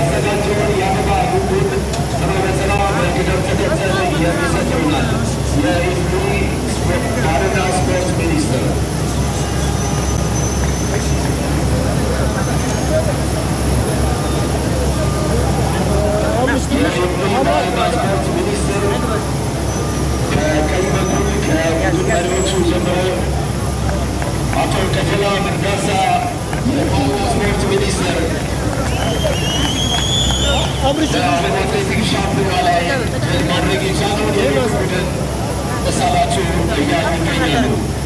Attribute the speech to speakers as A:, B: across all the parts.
A: ያዘጋጀውን የአበባ ጉንጉን በመበተና በቅደም ተከተል የሚሰጥ ይሆናል። የኢፌዴሪ ባህልና ስፖርት ሚኒስቴር ስፖርት ሚኒስትር ከቀኝ በኩል ከቡድን መሪዎቹ ጀምሮ አቶ ቀጀላ መርዳሳ የባህልና ስፖርት ሚኒስትር በዓለም አትሌቲክስ ሻምፒዮና ላይ ድል ማድረግ የቻለውን የልዑክ ቡድን ተሳታፊ እያሉ ይገኛሉ።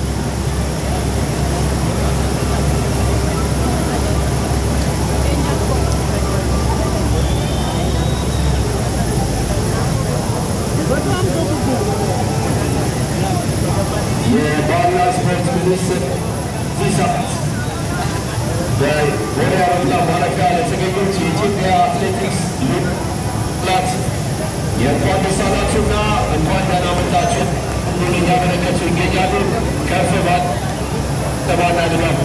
A: የባህልና ስፖርት ሚኒስትር እዚህ ሰዓት በቦሌ አውሮፕላን ማረፊያ ለተገኙት የኢትዮጵያ አትሌቲክስ ላት የእንኳን ደስ አላችሁና እንኳን ደህና መጣችሁ ሁሉን እያመለከቱ ይገኛሉ። ከፍ ባለ ድባብ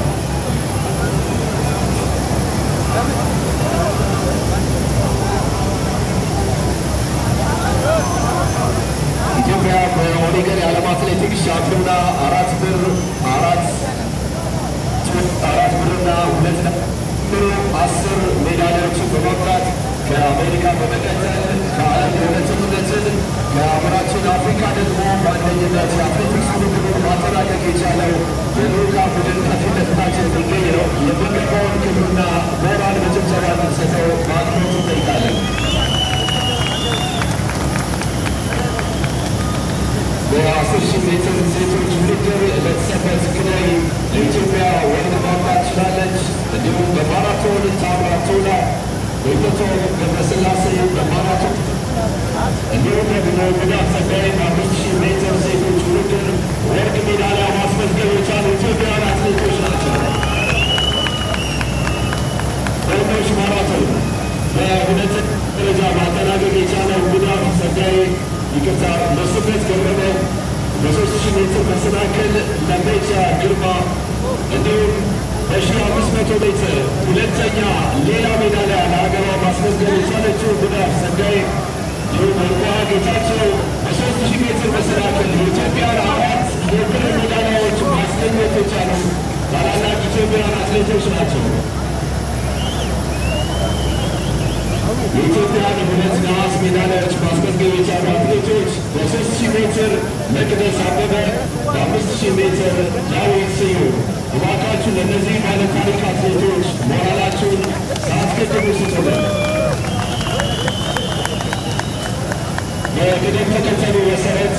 A: ኢትዮጵያ በኦሬገን የዓለም አትሌቲክስ ሻምፒዮና 4 ብርና 10 ሜዳሊያዎችን በማምጣት ከአሜሪካ በመቀጠል ከዓለም የሁለተኝነትን ከአህጉራችን አፍሪካ ደግሞ በአንደኝነት የአትሌቲክስ ውድድሩን ማጠናቀቅ የቻለው የልዑካን ቡድን ከፊት ለፊታችን የሚገኝ ነው። የሚገባውን ክብርና ሞራል በጭብጨባ እንድንሰጠው በአክብሮት እንጠይቃለን። በ10,000 ሜትር ሴቶች ውድድር ለተሰበት ክላይ ለኢትዮጵያ ወርቅ ማምጣት ችላለች። እንዲሁም በማራቶን ታምራት ቶላ፣ በኢቶቶ ገብረስላሴ በማራቶን እንዲሁም ደግሞ ጉዳፍ ጸጋዬ በ5,000 ሜትር ሴቶች ውድድር ወርቅ ሜዳሊያ ማስመዝገብ የቻሉ ኢትዮጵያውያን አትሌቶች ናቸው። በወንዶች ማራቶን በሁለተኛ ደረጃ ማጠናቀቅ የቻለው ጉዳፍ ጸጋዬ ይቅርታ በስበት ገረመ፣ በ3,000 ሜትር መሰናክል ለሜቻ ግርማ እንዲሁም በ1,500 ሜትር ሁለተኛ ሌላ ሜዳሊያ ለሀገሯ ማስመዝገብ የቻለችው ጉዳፍ ጸጋዬ እንዲሁም እርጓ ጌታቸው በ3,000 ሜትር መሰናክል የኢትዮጵያን 4 የብር ሜዳሊያዎች ማስገኘት የቻሉ ታላላቅ ኢትዮጵያውያን አትሌቶች ናቸው። የኢትዮጵያን 2 ነሐስ ሜዳሊያዎች ማስመዝገብ የቻሉ አትሌቶች በ3,000 ሜትር መቅደስ አበበ፣ በ5,000 ሜትር ዳዊት ስዩም። እባካችሁ ለእነዚህ ባለታሪክ አትሌቶች ሞራላችሁን ሳትገድቡ ስጡልን። በቅደም ተከተሉ መሰረት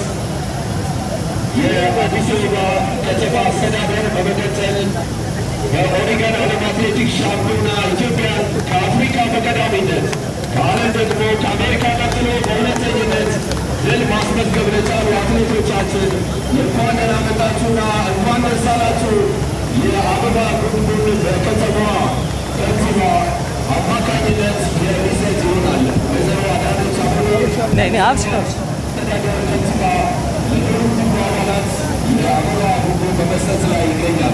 A: የአዲስ አበባ ከተማ አስተዳደር በመቀጠል በኦሬገን ዓለም አትሌቲክስ ሻምፒዮና ኢትዮጵያን ከአፍሪካ በቀዳሚነት ከዓለም ደግሞ ከአሜሪካ ቀጥሎ በሁለተኝነት ድል ማስመዝገብ ለቻሉ አትሌቶቻችን እንኳን ደህና መጣችሁና እንኳን ደስ አላችሁ። የአበባ ጉንጉን በከተማዋ ከንቲባ አማካኝነት የሚሰጥ ይሆናል። ወይዘሮ አዳነች አቤቤ አስተዳደር ከንቲባ ለሁሉም አባላት የአበባ ጉንጉን በመስጠት ላይ ይገኛሉ።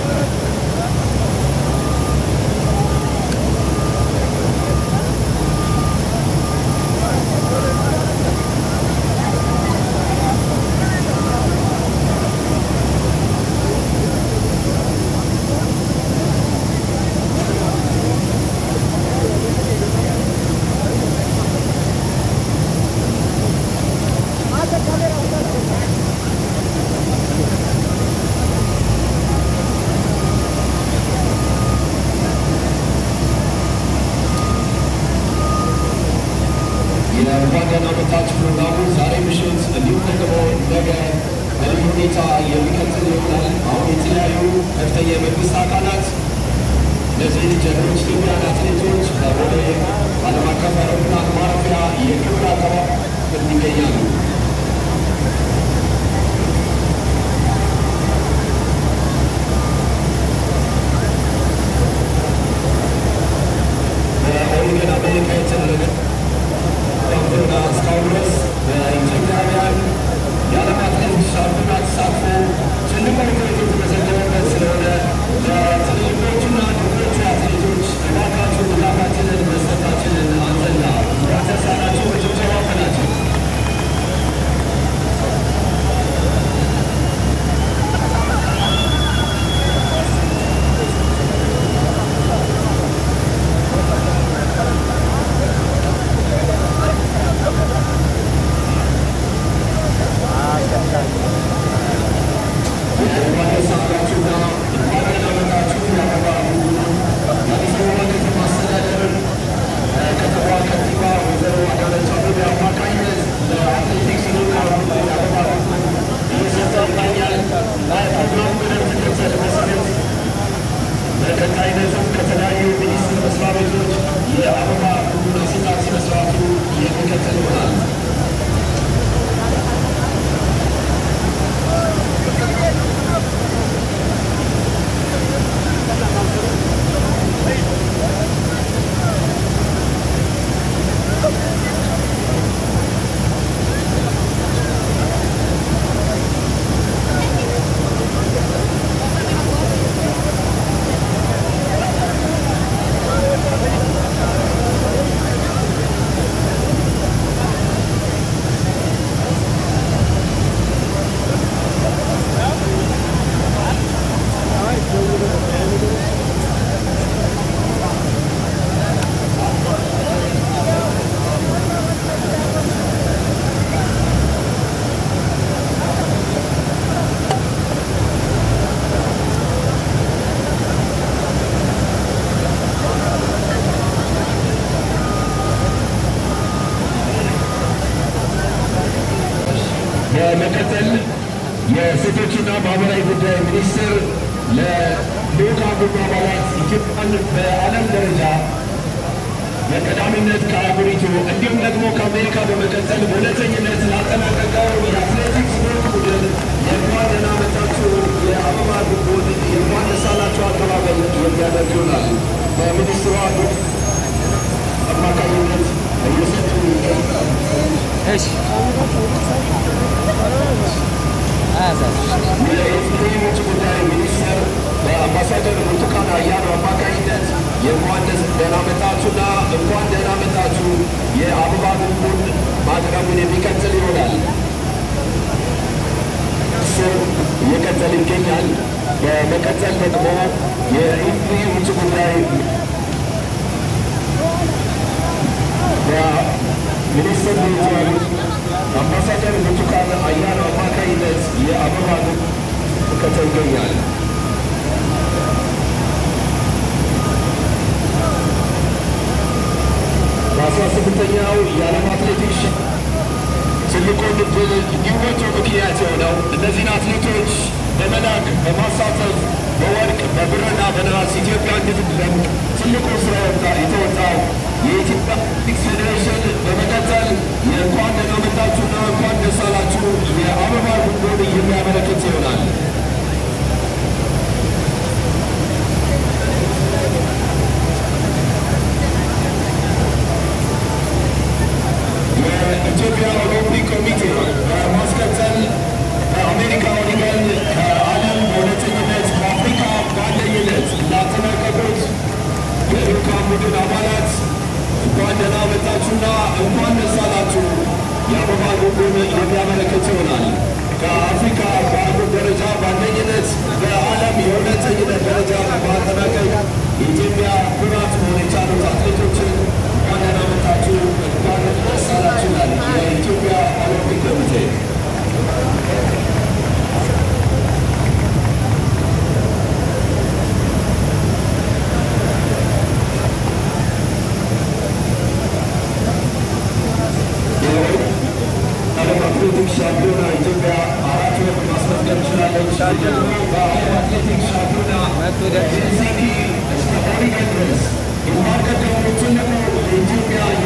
A: የእንኳን ደህና መጣችሁ ፕሮግራሙ ዛሬ ምሽት እንዲሁም ደግሞ ነገ በልዩ ሁኔታ የሚቀጥል ይሆናል። አሁን የተለያዩ ከፍተኛ የመንግስት አካላት እነዚህ ጀግኖች ኢትዮጵያውያን አትሌቶች በቦሌ ዓለም አቀፍ አውሮፕላን ማረፊያ የክብር አቀባበል ይገኛሉ። በኦሬገን አሜሪካ የተደረገ እስካሁን ድረስ በኢትዮጵያውያን የዓለም አትሌቲክስ ሻምፒዮና ተሳትፎ ትልቁ ውጤት የተመዘገበበት ስለሆነ ለትልልቆቹና ድንቆቹ አትሌቶች እባካችሁ ድጋፋችንን መስጠታችንን የሴቶችና ማህበራዊ ጉዳይ ሚኒስትር ለልዑካን ቡድኑ አባላት ኢትዮጵያን በዓለም ደረጃ በቀዳሚነት ከአህጉሪቱ እንዲሁም ደግሞ ከአሜሪካ በመቀጠል በሁለተኝነት ላጠናቀቀው የአትሌቲክስ ስፖርት ቡድን የእንኳን ደህና መጣችሁ የአበባ ጉንጉን የእንኳን ደስ አላችሁ አቀባበል የሚያደርግ ይሆናል። በሚኒስትሯ አማካኝነት እየሰጡ የኢፌዴሪ ውጭ ጉዳይ ሚኒስትር በአምባሳደር ብርቱካን አያሌው አማካኝነት የእንኳን ደህና መጣችሁና እንኳን ደህና መጣችሁ የአበባ ጉንጉን ማቅረቡን የሚቀጥል ይሆናል። እሱ እየቀጠል ይገኛል። በመቀጠል ደግሞ የኢፌዴሪ ውጭ ጉዳይ ሚኒስትር አምባሳደር ብርቱካን አያሌው አማካኝነት የአበባ ጉንጉን ይገኛል። በ18ኛው የዓለም አትሌቲክስ ትልቁን ድል እንዲወጡ ምክንያት የሆነው እነዚህን አትሌቶች በመላክ በማሳተፍ በወርቅ በብርና በነሐስ ኢትዮጵያ እንድትደምቅ ትልቁ ስራ የተወጣው የኢትዮጵያ አትሌቲክስ ፌዴሬሽን በመቀጠል የእንኳን ደህና መጣችሁና እንኳን ደስ አላችሁ የአበባ ጉንጉን የሚያመለክት ይሆናል። የኢትዮጵያ ኦሎምፒክ ኮሚቴ በማስከተል በአሜሪካ ኦሪገን ከዓለም በሁለተኝነት በአፍሪካ በአንደኝነት ላጠናቀቁት የልዑካን ቡድን አባላት እንኳን ደህና መጣችሁና እንኳን ደስ አላችሁ የአበባ ጉንጉን የሚያመለክት ይሆናል። ከአፍሪካ በአህጉር ደረጃ በአንደኝነት በዓለም የሁለተኝነት ደረጃ በማጠናቀቅ የኢትዮጵያ ኩራት መሆን የቻሉት አትሌቶችን እንኳን ደህና መጣችሁ እንኳን ደስ አላችሁ ይላል የኢትዮጵያ ኦሎምፒክ ኮሚቴ። አትሌቲክስ ሻምፒዮና ኢትዮጵያ 4 ወርቅ ማስመዝገብ ችላለች። ደግሞ በዓለም አትሌቲክስ ሻምፒዮና ከሄልሲንኪ እስከ ኦሪገን ድረስ ግንባር ቀደሙ ትልቁ የኢትዮጵያ